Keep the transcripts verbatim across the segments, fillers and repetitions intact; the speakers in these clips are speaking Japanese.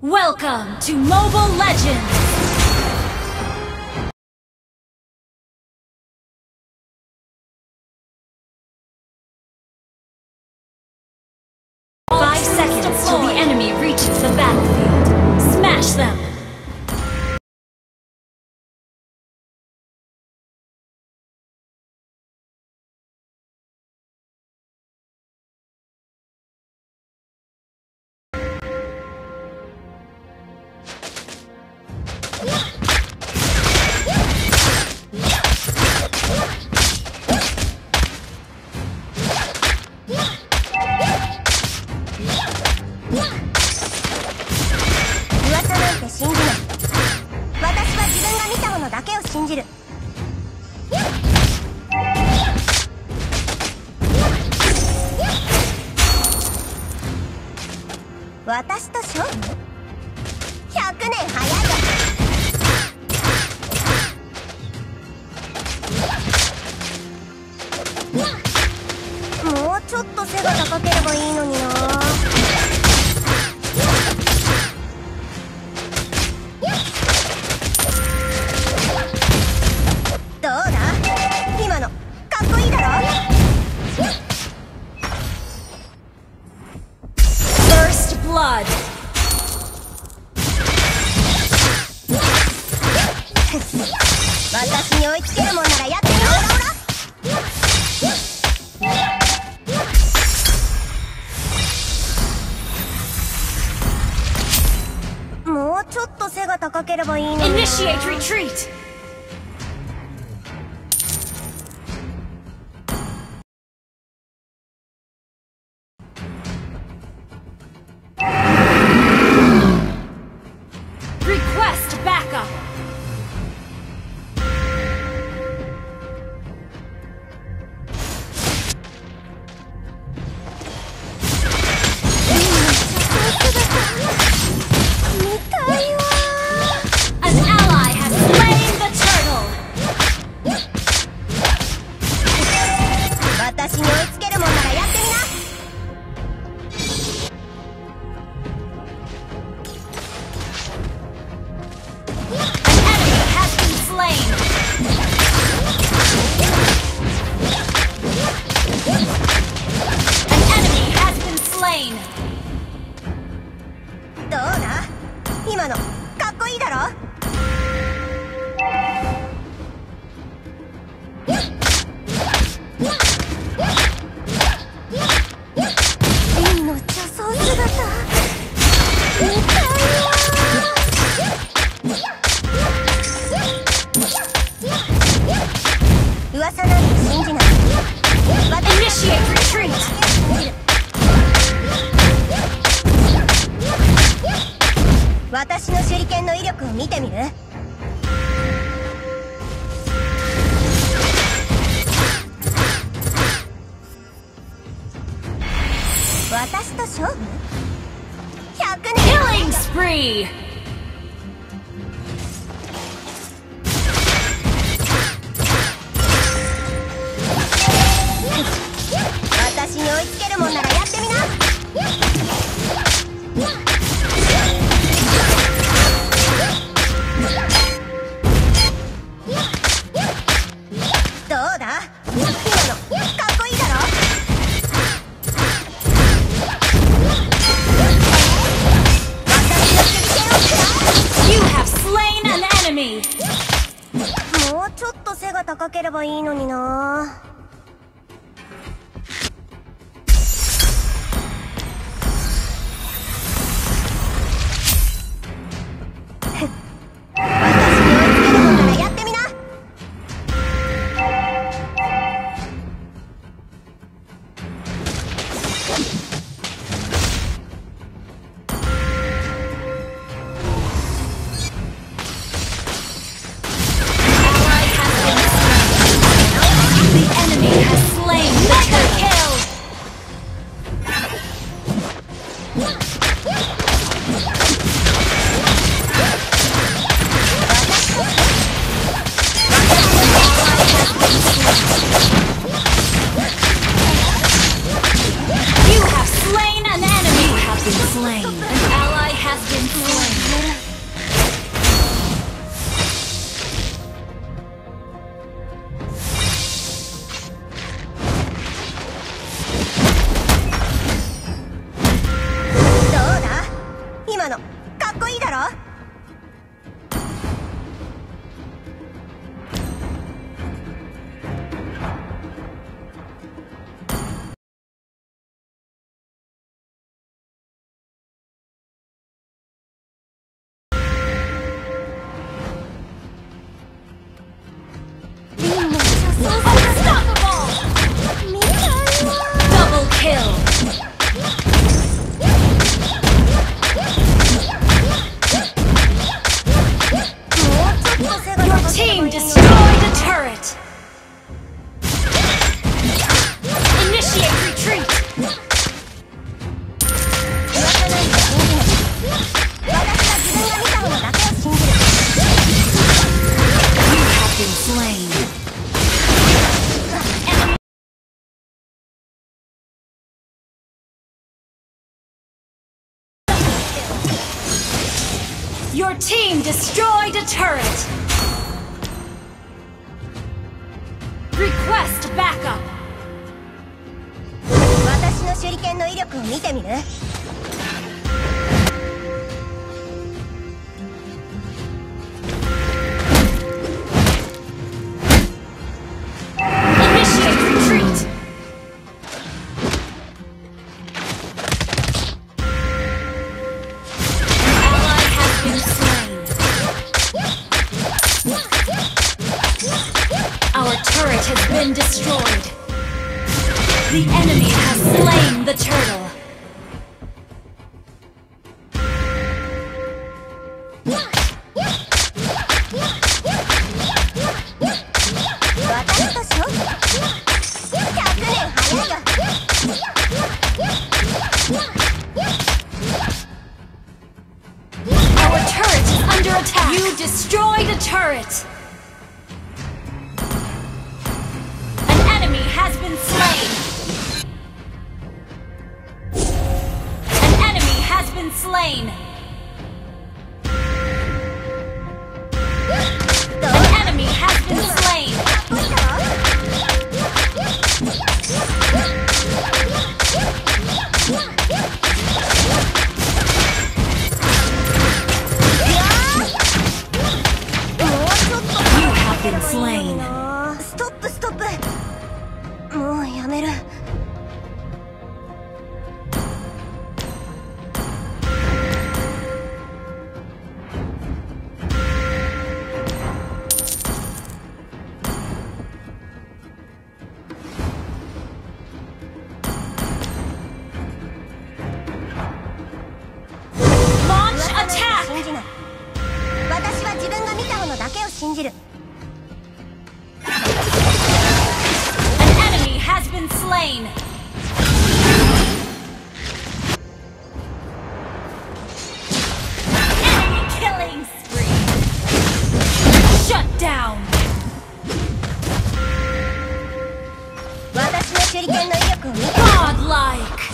Welcome to Mobile Legends! Five seconds till the enemy reaches the battlefield. Smash them! 私と勝負 ?ひゃく 年早いよ。もうちょっと背が高ければいいのにな。どうだ今のかっこいいだろ。 Blood. 私に追いつけるもんならやってみろ。もうちょっと背が高ければいいのに。 Initiate retreat. Request backup! An ally has slain the turtle! 私に追いつけるもんならやってみな。どうだ今のかっこいいだろ。リンの女装姿見たいわ。噂なんて信じない。 Initiate retreat! 私の手裏剣の威力を見てみる？私と勝負？ ひゃく 年 Killing spree! 私に追いつけるもんならやってみな。どうだ今のかっこいいだろ。私の手裏剣を食らえ。 You have slain an enemy! もうちょっと背が高ければいいのにな。 Ally has been slain. Your team destroyed a turret! Request backup! 私の手裏剣の威力を見てみる？ Initiate retreat! Ally has been slain. Our turret has been destroyed. The enemy has slain the turtle. 私と勝負？ひゃくねん早いよ。 Our turret is under attack. You destroyed a turret. An enemy has been slain. An enemy has been slain. An enemy has been slain. You have been slain. ストップストップ。もうやめる。 Launch attack. 信じない。私は自分が見たものだけを信じる。 An enemy has been slain. Enemy killing spree. Shut down. 私の手裏剣の威力を見て。 Godlike.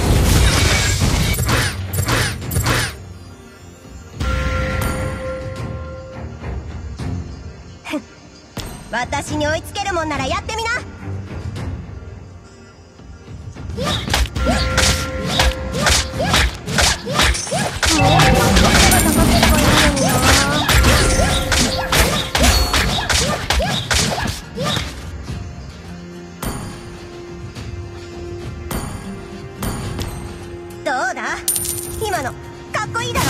私に追いつけるもんならやってみな。 どうだ？今のかっこいいだろ？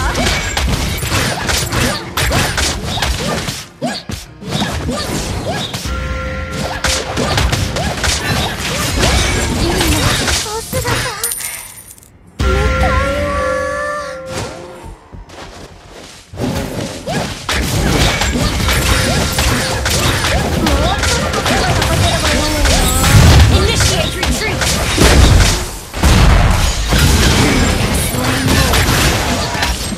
お姿見たいわ。 Initiate retreat. Slain Lord.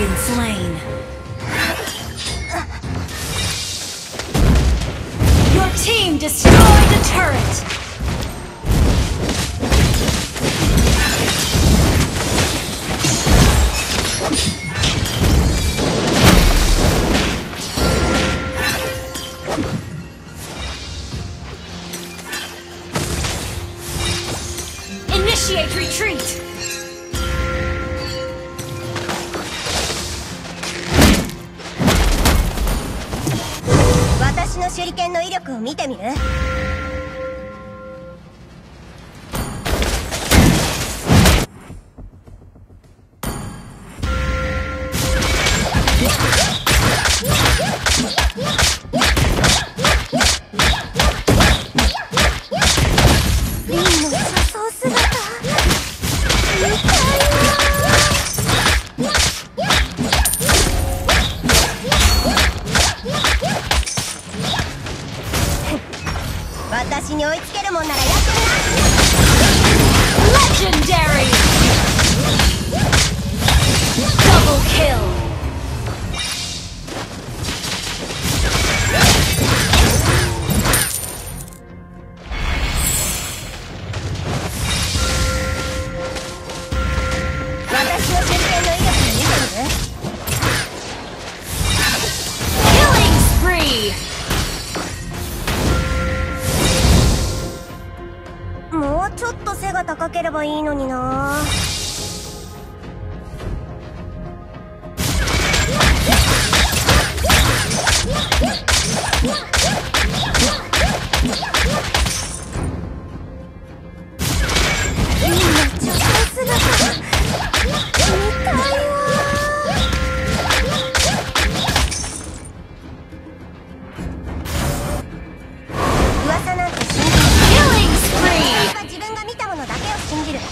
been slain. Your team destroyed the turret. Initiate retreat! 私の手裏剣の威力を見てみる？リンの車窓姿見たいわ。私に追いつけるもんならやってみな。 Legendary! Double kill! 私の手裏剣の威力を見てみる？ Killing spree! もうちょっと背が高ければいいのにな。リンの女性姿見たいわ。噂なんて信じない。 Killing spree! 私は自分が見たものだけを信じる。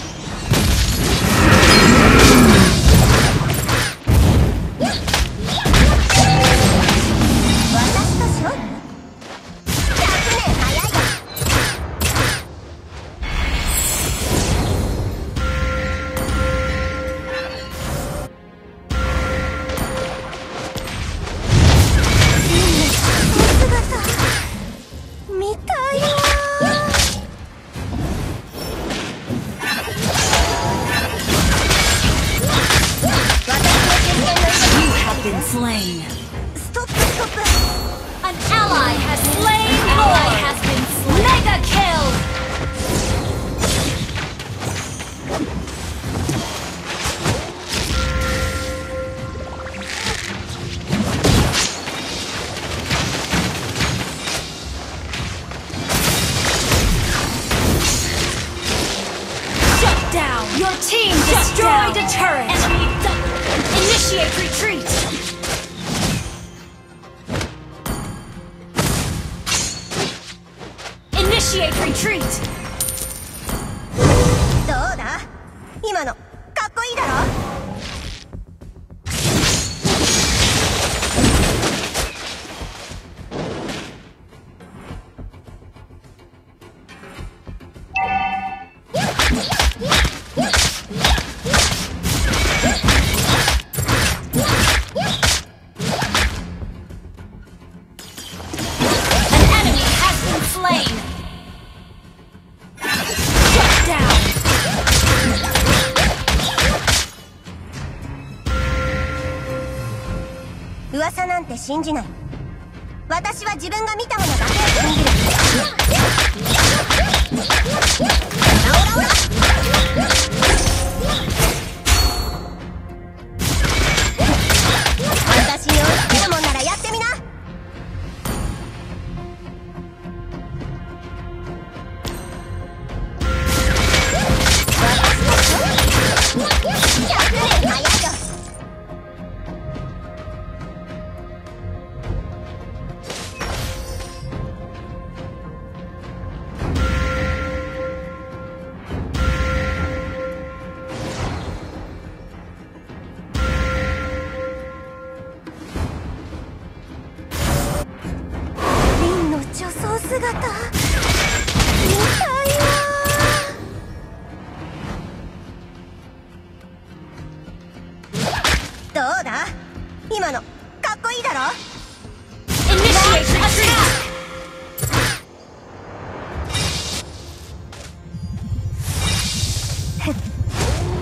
私と勝負？ひゃくねん早いよ。リンの姿見たいわ。 Been slain. ストップストップ。 An ally has slain. An ally has been slain. Mega kill. Shut down. Your team destroyed a turret. Enemy double. Initiate retreat. Initiate retreat! どうだ？今のかっこいいだろ？ An enemy has been slain! Shut down! 噂なんて信じない。私は自分が見たものだけを信じる。オラオラオラ。私に追いつけるもんならやってみな。私のひゃくねん早いよ。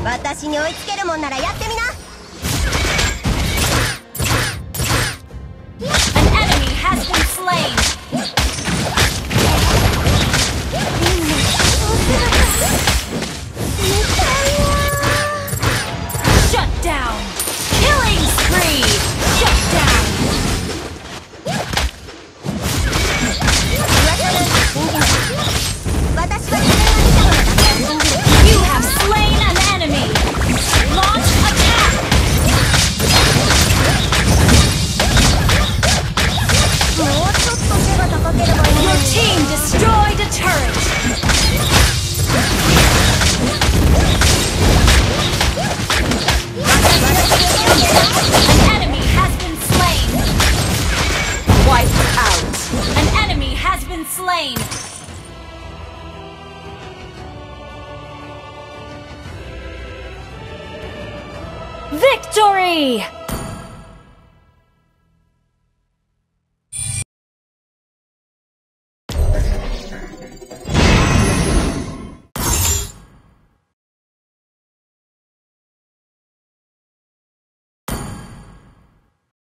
私に追いつけるもんならやってみな。 An enemy has been slain. Shut down. Killing spree. Shut down. You have slain an enemy. Launch attack. Your team destroyed a turret. An enemy has been slain. Wiped out. An enemy has been slain. Victory!